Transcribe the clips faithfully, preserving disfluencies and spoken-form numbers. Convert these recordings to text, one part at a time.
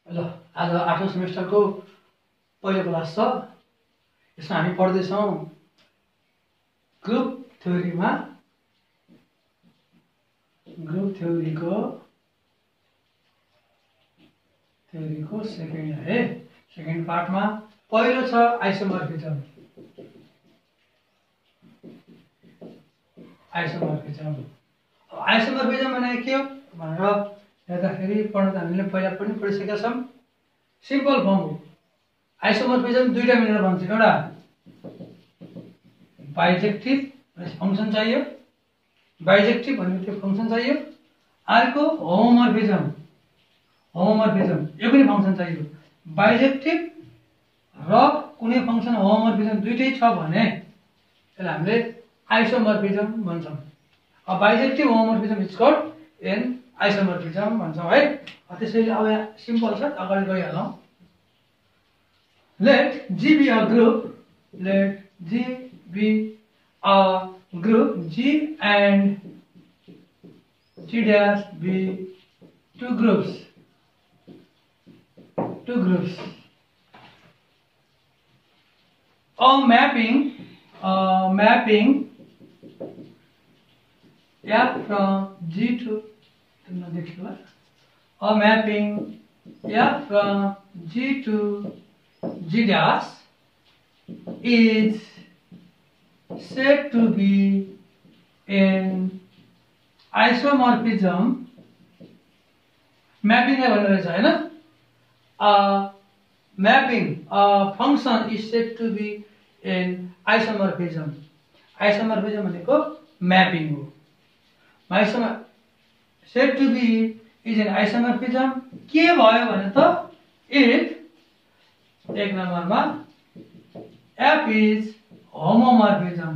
ल आज आठौं सेमेस्टरको पहिलो क्लास छ। यसमा हामी पढ्दैछौँ ग्रुप थ्योरीमा ग्रुप थ्योरीको थ्योरीको सेकेन्ड है सेकेन्ड पार्टमा पहिलो छ आइसोमर्फिजम। आइसोमर्फिजम आइसोमर्फिजम भनेको के हो भनेर हेर्दाखेरि पढ्नु त हामीले पहिला पनि पढिसकेका छौँ। सिम्पल फर्म हो। आइसोमर्फिजम दुईटा मिलेर बन्छ। एउटा बाइजेक्टिभ फंक्सन चाहियो, बाइजेक्टिभ भनेको त्यो फंक्सन चाहियो। अर्को होमोमर्फिजम होमोमर्फिजम यो पनि फंक्सन चाहियो। बाइजेक्टिभ र कुनै फंक्सन होमोमर्फिजम दुईटै छ भने त्यसलाई हामीले आइसोमर्फिजम भन्छौँ। अब bijective homomorphism is called an isomorphism भन्छौँ है। त्यसैले अब यहाँ सिम्पल छ, अगाडि गइहालौँ। Let G be a group, let G be a group, G and G dash be two groups, two groups. A mapping, a mapping F from G to a mapping F from G to G dash is said to be in isomorphism. Mapping है भनेर चाहिँ हैन, a mapping a function is said to be in isomorphism. Isomorphism भनेको mapping हो। Isomer said to be is an isomorphism के भयो भने त if एक नम्बरमा F is homomorphism,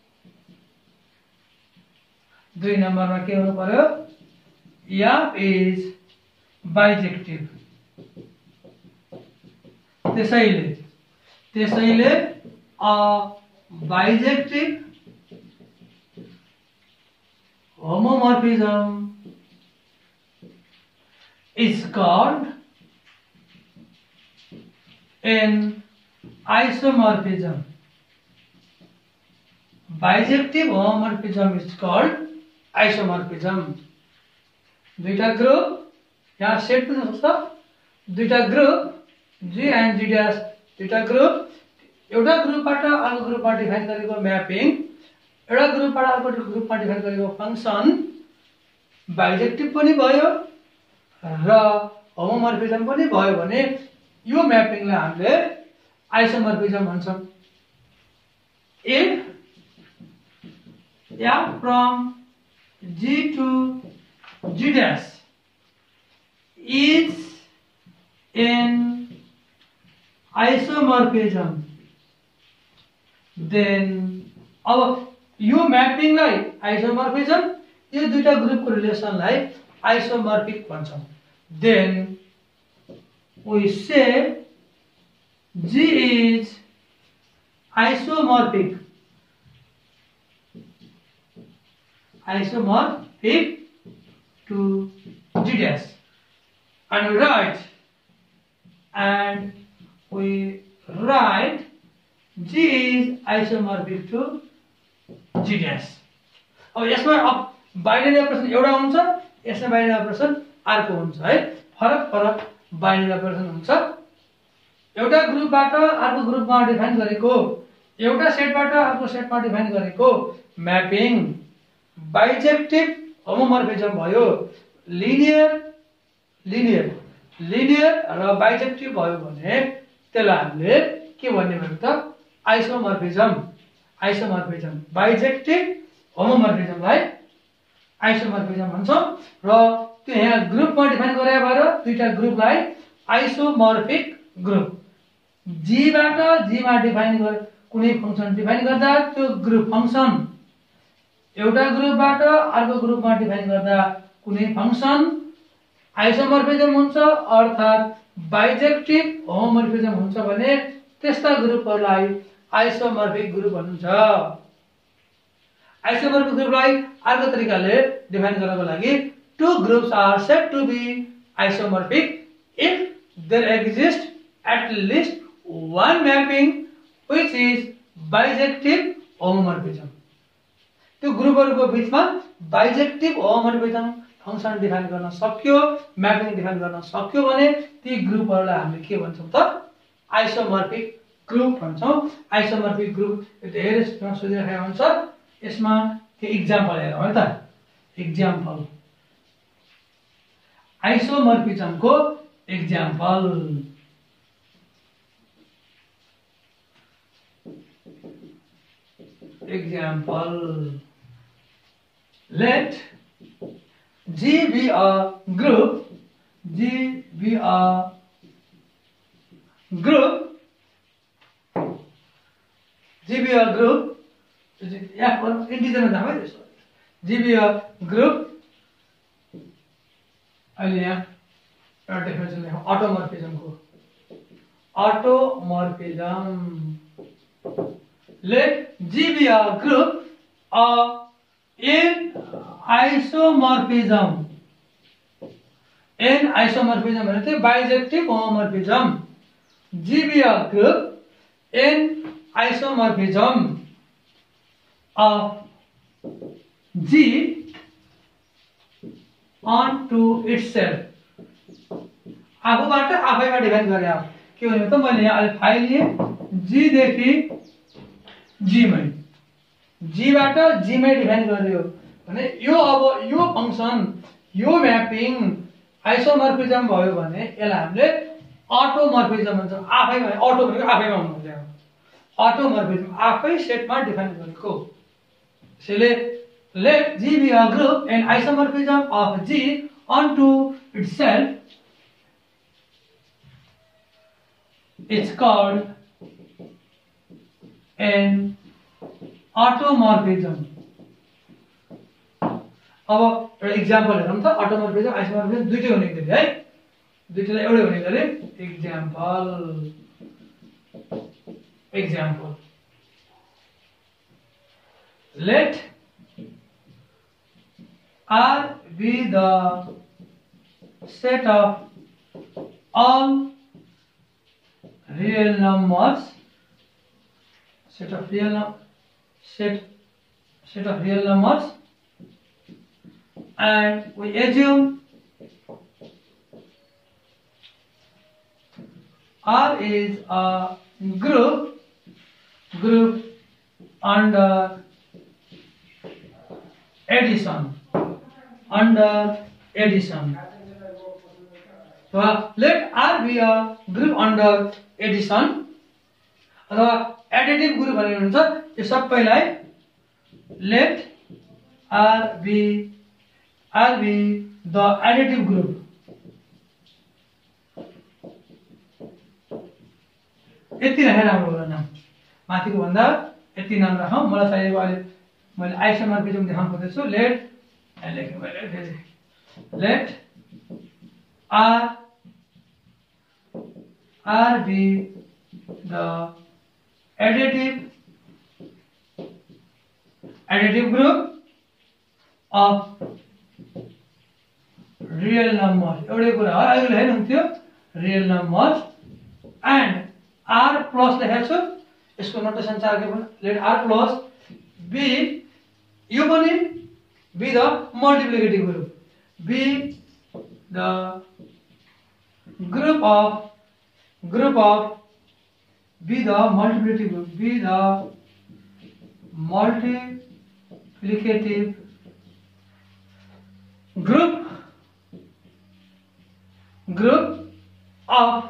दुई नम्बरमा के हुनु पर्यो F is bijective। त्यसैले त्यसैले a bijective homomorphism is called an isomorphism. Bijective homomorphism is called isomorphism. दुईटा ग्रुप यहाँ सेट पनि सक्छ। दुईटा group G and G dash दुईटा ग्रुप एउटा ग्रुपबाट अर्को ग्रुपमा डिफाइन गरेको म्यापिङ, एउटा ग्रुपबाट अर्को ग्रुपमा डिफाइन गरेको फंक्सन बाइजेक्टिभ पनि भयो र होमोमर्फिजम पनि भयो भने यो म्यापिङलाई हामीले आइसोमर्फिजम भन्छौँ। If F from G to G dash is in isomorphism, then अब यो म्यापिङलाई आइसोमर्फिजम, यो दुईटा ग्रुपको रिलेसनलाई आइसोमर्फिक भन्छौँ। Then we say G is isomorphic isomorphic to G dash, and we write and we write G is isomorphic to G dash। अब यसमा अब binary operation एउटा हुन्छ, यसमा बाइनरी अपरेसन अर्को हुन्छ है। फरक फरक बाइनरी अपरेसन हुन्छ। एउटा ग्रुपबाट अर्को ग्रुपमा डिफाइन गरेको, एउटा सेटबाट अर्को सेटमा डिफाइन गरेको म्यापिङ बाइजेक्टिभ होमोमर्फिजम भयो। लिनियर लिनियर लिनियर र बाइजेक्टिभ भयो भने त्यसलाई हामीले के भन्ने भयो त आइसोमर्फिजम आइसोमर्फिजम बाइजेक्टिभ होमोमर्फिजमलाई आइसोमर्फिजम भन्छौँ। र त्यो यहाँ ग्रुपमा डिफाइन गरे भएर दुईटा ग्रुपलाई आइसोमर्फिक ग्रुप G बाट G मा डिफाइन गरे कुनै फंक्सन डिफाइन गर्दा त्यो ग्रुप फंक्सन एउटा ग्रुपबाट अर्को ग्रुपमा डिफाइन गर्दा कुनै फंक्सन आइसोमर्फिजम हुन्छ, अर्थात् बाइजेक्टिभ होमोमर्फिजम हुन्छ भने त्यस्ता ग्रुपहरूलाई आइसोमर्फिक ग्रुप भनिन्छ। आइसोमर्फिक ग्रुपलाई अर्को तरिकाले डिफाइन गर्नको लागि two groups are said to be isomorphic if there exists at least one mapping which is bijective homomorphism. त्यो ग्रुपहरुको बीचमा बाइजेक्टिभ होमोमोर्फिज्म फंक्सन डिफाइन गर्न सक्यो, म्यापिङ डिफाइन गर्न सक्यो भने ती ग्रुपहरुलाई हामीले के भन्छौं त आइसोमर्फिक ग्रुप भन्छौं। आइसोमर्फिक ग्रुप धेरै सोधिरहेको हुन्छ। यसमा के एक्जाम्पल हेरौँ है त। एक्जाम्पल आइसोमर्फिज्म को example example let G be a group G be a group G be a group yeah integer में जामा है G be a group अहिले यहाँ एउटा डेफिनेसन लेखौं ऑटोमॉर्फिज्म को automorphism let G be a group of n isomorphism. N isomorphism भने चाहिँ bijective homomorphism. G be a group n isomorphism of G onto itself. आफूबाट आफैमा डिफाइन गरे हो के भने त मैले यहाँ अहिले फाइल लिए G देखि G मै G बाट G मै डिफाइन गर्यो भने यो अब यो फंक्सन यो म्यापिङ आइसोमर्फिज्म भयो भने यसलाई हामीले अटोमर्फिज्म भन्छ। आफैमा अटो भनेको आफैमा हुनु हो अटोमर्फिज्म आफै सेटमा डिफाइन गरेको। त्यसैले let G be a group and isomorphism of G onto itself is called an automorphism. अब एउटा एक्जाम्पल हेरौँ त अटोमर्फिज्म आइसोमर्फिज्म दुईटै हुने गरी है दुईटैलाई एउटै हुने गरी example example let R be the set of all real numbers set of real num set set of real numbers and we assume R is a group group under addition under addition. So let R be a group under addition अथवा additive group भनेको हुन्छ यो सबैलाई let R be R be the additive group. यति राखेर राम्रो होला नाम माथिको भन्दा यति नाम राखौं। मलाई चाहिएको अहिले मैले आइसोमर्फिज्म देखाउन खोजेछु। let लेख्नु मैले फेरि let R R be the additive additive group of real numbers. एउटै कुरा हो अहिले हैन हुन्थ्यो real numbers and R plus लेखेको छु। यसको नोटेसन चार के पनि let R plus be यो पनि be the multiplicative group be the group of group of be the multiplicative group be the multiplicative group group of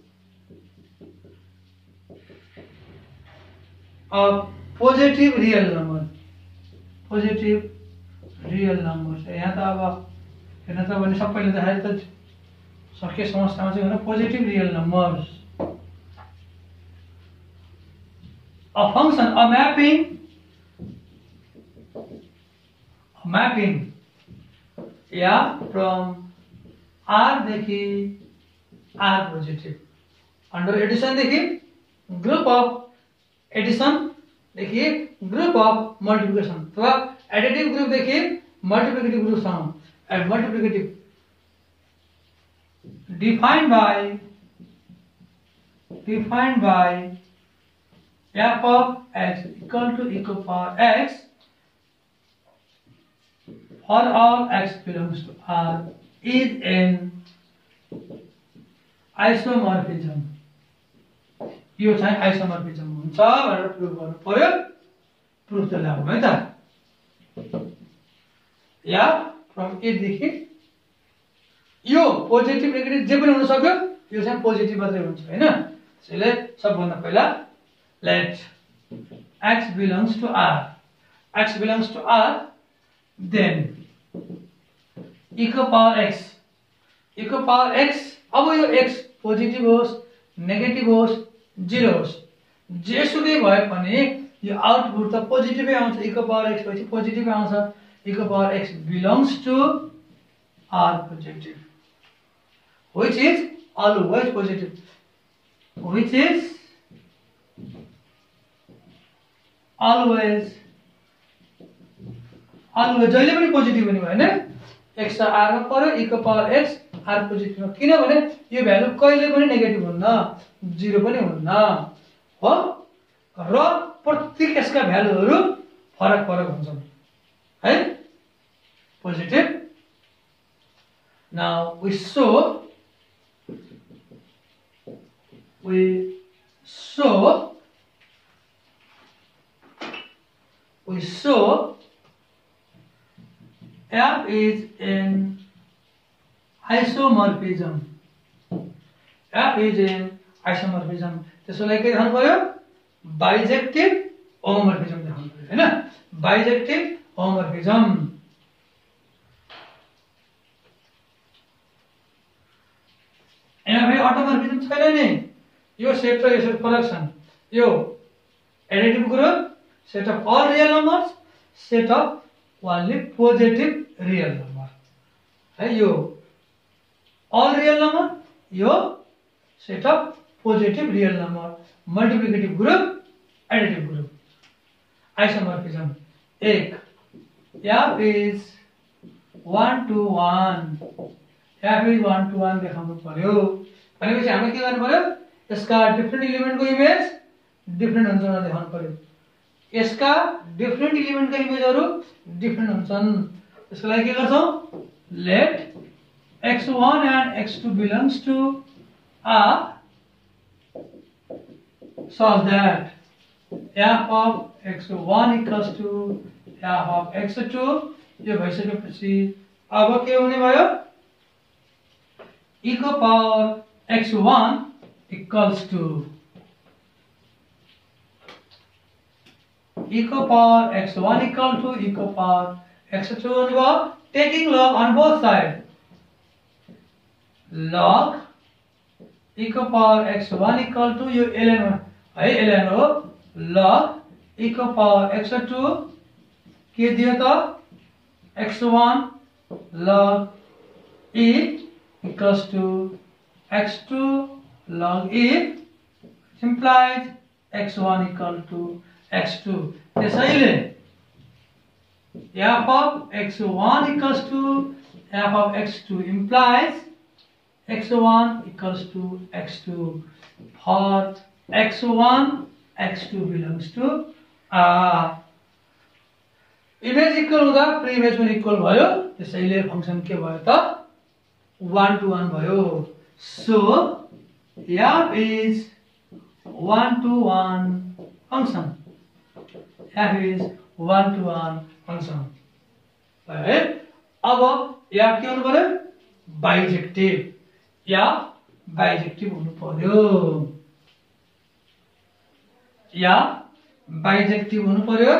of positive real number positive real numbers यहाँ त अब हेर्न त भने सबैले देखाए त सके समस्यामा चाहिँ होइन positive real numbers a function a mapping a mapping yeah from R देखि R positive under addition देखि group of addition देखिए group of multiplication अथवा additive group देखिए multiplicative group सम and multiplicative defined by defined by f of x equal to e to the power x for all x belongs to R is an isomorphism. यो चाहिँ आइसोमर्फिजम हुन्छ भनेर proof गर्नु पर्यो। Proof त ल्याउनु है त। या फ्रम ए देखि यो पोजिटिभ नेगेटिभ जे पनि हुन सक्यो, यो चाहिँ पोजिटिभ मात्रै हुन्छ हैन। त्यसैले सबभन्दा पहिला let x belongs to R, x belongs to R, then e को पावर x, e को पावर x, अब यो x पोजिटिभ होस् नेगेटिभ होस् जीरो होस् जेसुकै भए पनि यो आउटपुट त पोजिटिभै आउँछ। e को पावर x पछि पोजिटिभै आउँछ। e को power x belongs to R positive, which is always positive, which is always always जहिले पनि पोजिटिभ हुने भयो हैन। x r मा पर्यो, e को पावर x r पोजिटिभ हो, किनभने यो भ्यालु कहिले पनि नेगेटिभ हुन्न, जीरो पनि हुन्न हो, र प्रत्येक यसका भ्यालुहरु फरक फरक हुन्छन् है, positive. Now we show we show we show f is an isomorphism, f is an isomorphism। त्यसोलाई के देखाउनु पर्यो, बाइजेक्टिभ होमोमर्फिजम देखाउनु पर्यो हैन, बाइजेक्टिभ होमोमर्फिजम। यहाँ फेरि अटोमर्फिजम छैन नि, यो सेट र यो सेट फरक छन्। यो additive group, set of all real numbers, set of only positive real number है। यो अल रियल नम्बर, यो set of positive real number, multiplicative group, additive group. Isomorphism एक, f is one to one, f is one to one देखाउनु पर्यो। भनेपछि हामीले के गर्नु पर्यो, यसका डिफरेन्ट एलिमेन्टको इमेज डिफरेन्ट हुन्छ भनेर देखाउनु पर्यो। यसका डिफरेन्ट एलिमेन्टका इमेजहरु डिफरेन्ट हुन्छन्। त्यसको लागि के गर्छौं, let x one and x two belongs to R such that f of x one equals to f of x two, यो भइसकेपछि अब के हुने भयो, e को power x one equals to e को power x one equal to e को power x two हुने भयो। taking log on both sides, log e को power x one equal to यो ln है, ln हो, log e को power x two के दियो त x one log e equals to x two log e, implies x one equal to x two। त्यसैले f of x one equals to f of x two implies x one equals to x two for x one x two belongs to R। Image equal हुँदा pre image पनि equal भयो, त्यसैले function के भयो त one to one भयो। So f is one to one function, f is one to one function है। अब f के हुनु पर्यो, बाइजेक्टिभ, या बाइजेक्टिभ हुनु पर्यो, या बाइजेक्टिभ हुनु पर्यो,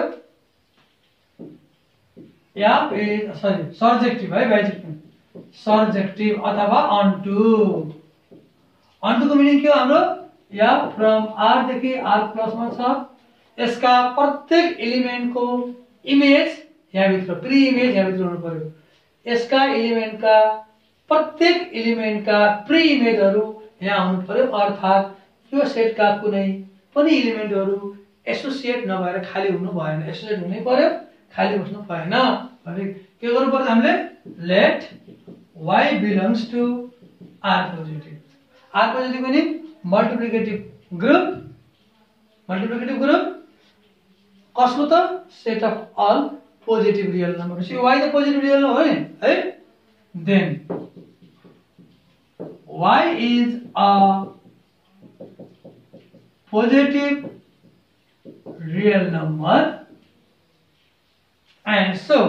या सरी सर्जेक्टिभ है, बाइजेक्टिभ सर्जेक्टिभ अथवा अन्टु। अन्टुको मिनिङ के हो हाम्रो, या फ्रम r देखि r प्लस मा छ, यसका प्रत्येक एलिमेन्टको इमेज यहाँ भित्र, प्री इमेज यहाँ भित्र हुनु पर्यो। यसका एलिमेन्टका प्रत्येक एलिमेन्टका प्री इमेजहरु यहाँ हुनु पर्यो, अर्थात यो सेटका कुनै पनि एलिमेन्टहरु एसोसिएट नभएर खाली हुनु भएन, एसोसिएट हुनै पर्यो, खाली बस्नु भएन। भने के गर्नु पर्छ हामीले, let y belongs to R positive, R positive पनि multiplicative group, multiplicative group कसको त set of all positive real numbers. So y the positive real number है है then y is a positive real number and so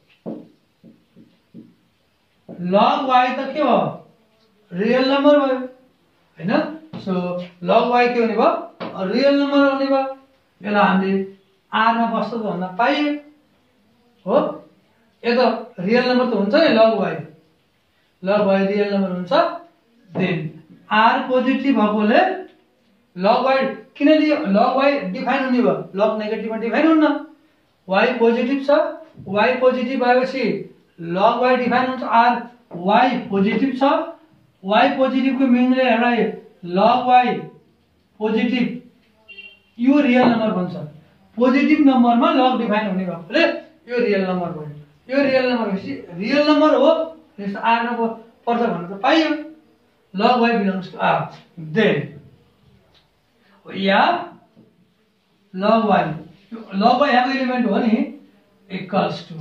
log y त के हो real number भयो हैन. सो log y के हुने भयो रियल नम्बर हुने भयो. यसलाई हामीले r मा बस्छ त भन्न पाइयो हो. यो त रियल नम्बर त हुन्छ नि log y. log y real number हुन्छ. देन r पोजिटिभ भएकोले log y किन लियो log y डिफाइन हुने भयो. log नेगेटिभमा डिफाइन हुन्न. y पोजिटिभ छ. y पोजिटिभ भएपछि log y डिफाइन हुन्छ. r y पोजिटिभ छ. y पोजिटिभ को मिनले एउटा log y पोजिटिभ यो रियल नम्बर भन्छ. पोजिटिभ नम्बरमा log डिफाइन हुने भएकोले यो रियल नम्बर भयो. यो रियल नम्बर भएपछि रियल नम्बर हो त्यसो r मा पर्छ भन्नु त पाइयो. log y belongs to r. then या log y log y यहाँको एलिमेन्ट हो नि इक्वल्स टु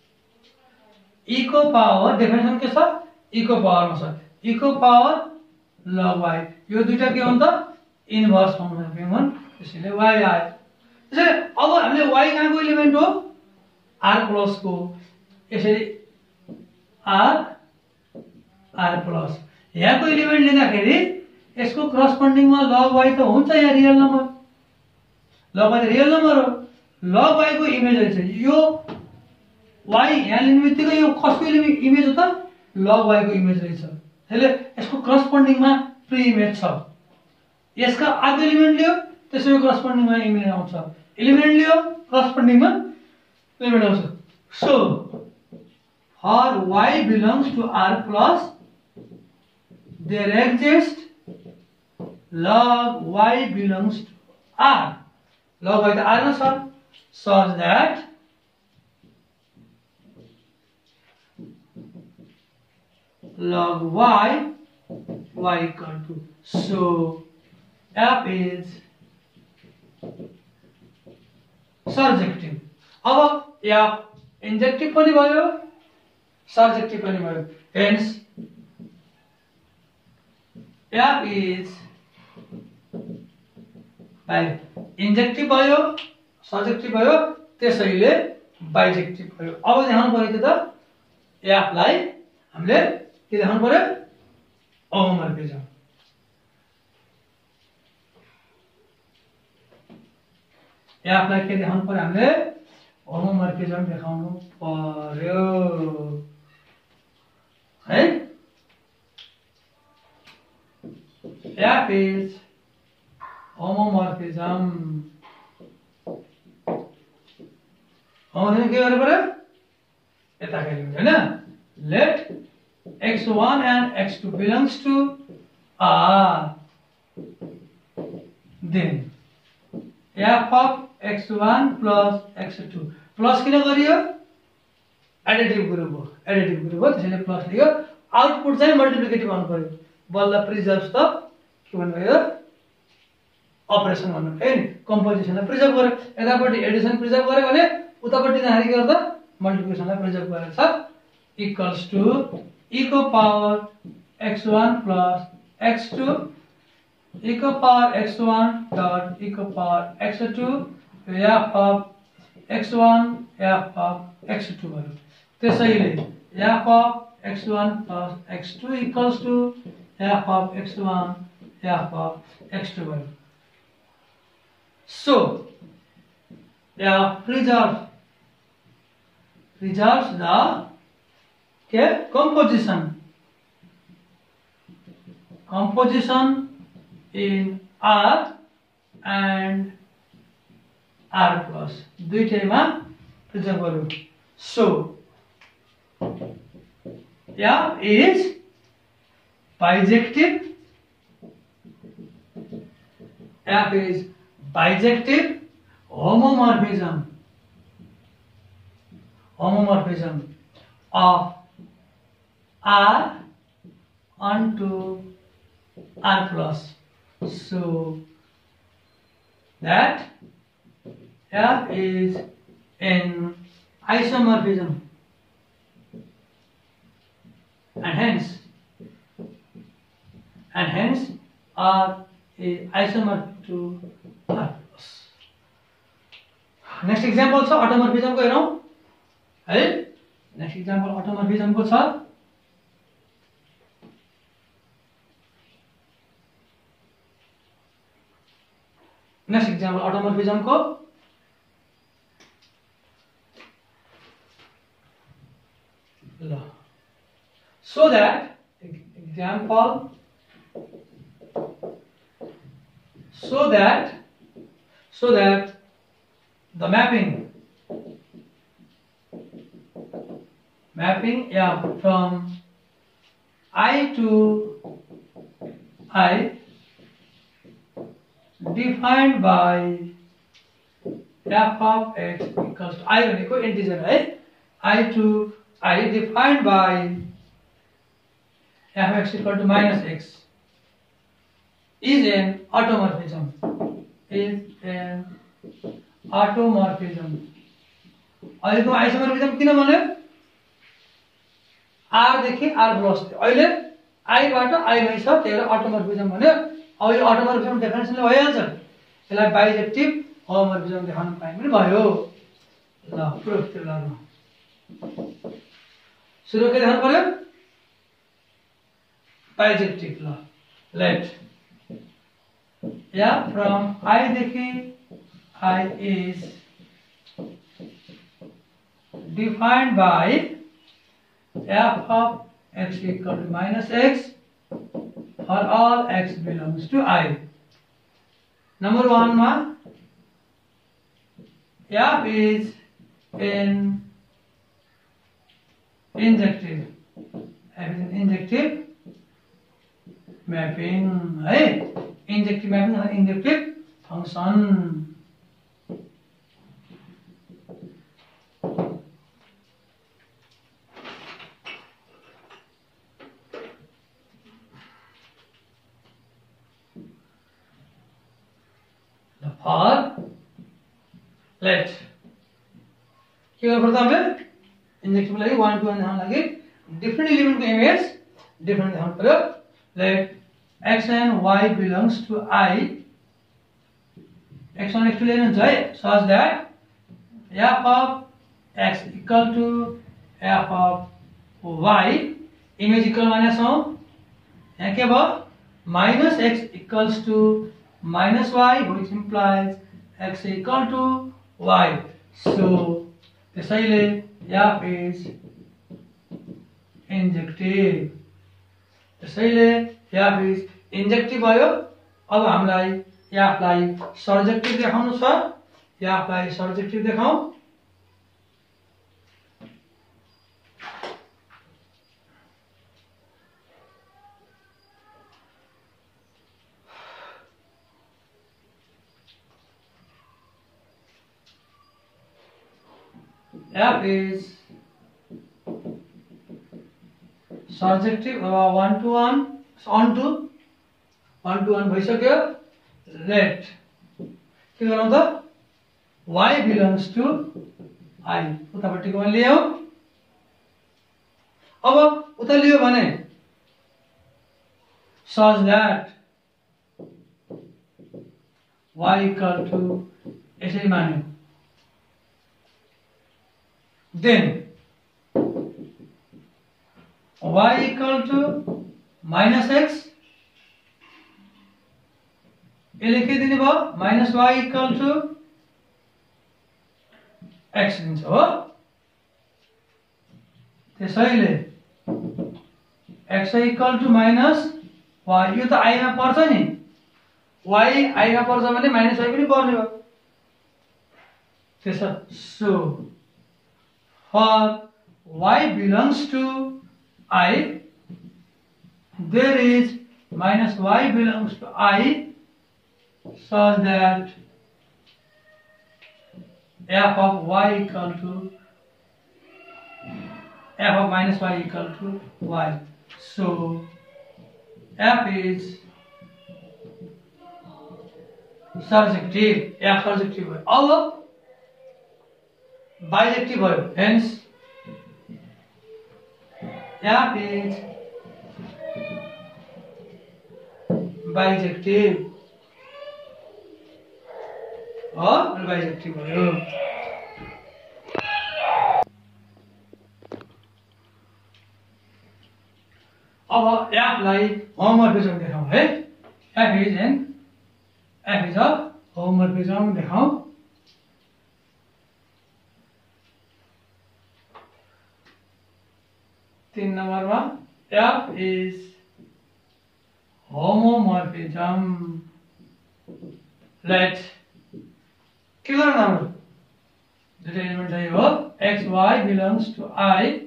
e को पावर डेफिनेसन के छ e को पावरमा छ. e को पावर log y यो दुईटा के हो त इन्भर्स फर्ममा हुन्. त्यसैले y आयो. त्यसैले अब हामीले y कहाँको एलिमेन्ट हो r प्लस को. यसरी r r प्लस यहाँको एलिमेन्ट लिँदाखेरि यसको करस्पोन्डिङमा log y त हुन्छ यहाँ रियल नम्बर. log y त रियल नम्बर हो. log y को इमेज रहेछ यो y यहाँ लिने बित्तिकै यो कसको इमेज हो त log y को इमेज रहेछ. त्यसले यसको करस्पोन्डिङमा प्री इमेज छ. यसका अर्को एलिमेन्ट लियो त्यसैको करस्पोन्डिङमा इमेज आउँछ. एलिमेन्ट लियो करस्पोन्डिङमा एलिमेन्ट आउँछ. So for y belongs to r plus there exists log y belongs to r. log y त r मा छ such that log y y equal to. So f is surjective. अब f injective पनि भयो surjective पनि भयो. Hence f is by injective भयो surjective भयो त्यसैले bijective भयो. अब देखाउनु पर्यो त f लाई हामीले के देखाउनु पर्यो होमोमर्फिजम. f लाई के देखाउनु पर्यो हामीले होमोमर्फिजम देखाउनु पर्यो है. f is homomorphism. होमोमर्फिजम के गर्नु पर्यो यता खेल्नु हैन. let x one and x two belongs to R. Then f of x one plus x two plus किन गरियो एडिटिभ ग्रुप हो. एडिटिभ ग्रुप हो त्यसैले प्लस लियो. आउटपुट चाहिँ मल्टिप्लिकेटिभ आउनु पर्यो. बल्ल प्रिजर्भ त के भन्नु भयो अपरेसन भन्नु भयो नि. कम्पोजिसनलाई प्रिजर्भ गर्यो. यतापट्टि एडिसन प्रिजर्भ गर्यो भने उतापट्टि जाँदाखेरि के गर्दा मल्टिप्लिकेसनलाई प्रिजर्भ गरेछ. इक्वल्स टु e को power x one plus x two e को power x one dot e को power x two f of x one f of x two भयो. त्यसैले f of x one plus x two equals to f of x one f of x two भयो. So f preserves preserves the okay, composition composition in R and R plus दुईटैमा preserve गर्नु. So f is bijective. f is bijective homomorphism homomorphism of R onto R plus. So that F is in isomorphism, and hence and hence R is isomorphic to R plus. Next example छ automorphism को हेरौं है. Next example automorphism को छ. Next example automorphism को ल. So that example so that so that the mapping mapping yeah from I to I defined by f of x equals to I भनेको integer है. I to I defined by f of x equal to minus x is an automorphism. Is an automorphism. अहिलेको आइसोमर्फिजम किन भन्यो? R देखि R plus थियो. अहिले I बाट I भइछ, त्यही भएर अटोमर्फिजम भन्यो. अब यो अटोमर्फिजम डेफिनेसनले भइहाल्छ. यसलाई बाइजेक्टिभ होमोमर्फिजम देखाउन पाए पनि भयो. ल प्रुफ त्यो गर्नु. सुरु के देखाउनु पर्यो? बाइजेक्टिभ. ल लेट yeah from I देखि I is defined by f of x equal to minus x for all x belongs to I. Number one ma f is in injective. F is an injective mapping. Hey, injective mapping or injective function. For let के गर्नु पर्छ हामीले इन्जेक्टिभ लागि one to one देखाउन लागि different element को image different देखाउनु पर्यो. let x and y belongs to I. x one x two लेनु हुन्छ है, such that f of x equal to f of y image equal minus हो. यहाँ के भयो minus x equals to minus y, which implies x equal to y. So त्यसैले f is injective. त्यसैले f is injective भयो. अब हामीलाई f लाई सर्जेक्टिभ देखाउनु छ. f लाई सर्जेक्टिभ देखाउँ. F is surjective uh, one to one on to one to one भइसक्यो. let के गरौँ त y belongs to I. उतापट्टिको लियौ. अब उता लियो भने such that y equal to यसरी मान्यो. then y equal to minus x ये लेखिदिने भयो. minus y equal to x दिन्छ हो. त्यसैले x equal to minus y यो त I मा पर्छ नि. y I मा पर्छ भने minus y पनि पर्ने भयो. त्यसो so for y belongs to I, there is minus y belongs to I, such that f of y equal to f of minus y equal to y. So f is सर्जेक्टिभ या सर्जेक्टिभ भयो। अब bijective भयो। Hence F is bijective or bijective भयो। अब F लाई होमोमर्फिज्म देखाउँ है। F is an F is a होमोमर्फिज्म देखाउँ। तीन नंबरमा F is homomorphism. Let के गर्नु हाम्रो दुईटा एलिमेन्ट चाहियो हो। x y belongs to I,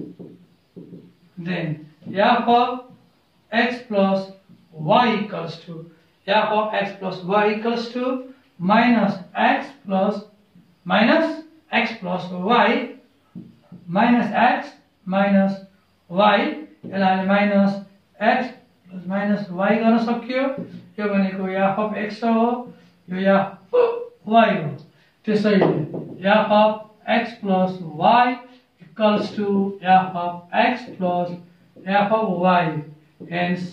then f of x plus y equals to f of x plus y equals to minus x plus minus x plus y minus x minus y यसलाई minus x plus minus y गर्न सक्यो। यो भनेको f of x हो, यो f y हो। त्यसैले f of x plus y equals to f of x plus f of y. Hence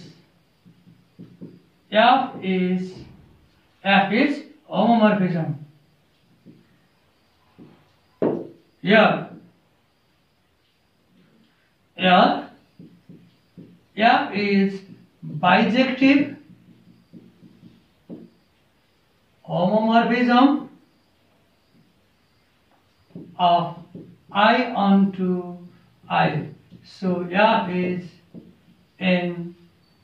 f is f is homomorphism. Here Here F is bijective homomorphism of I onto I. So F is an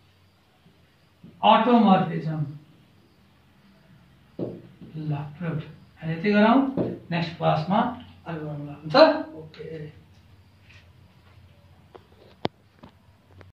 automorphism. ल prove. यति गरौँ। Next क्लासमा अगाडि बढ्नुला हुन्छ। Okay.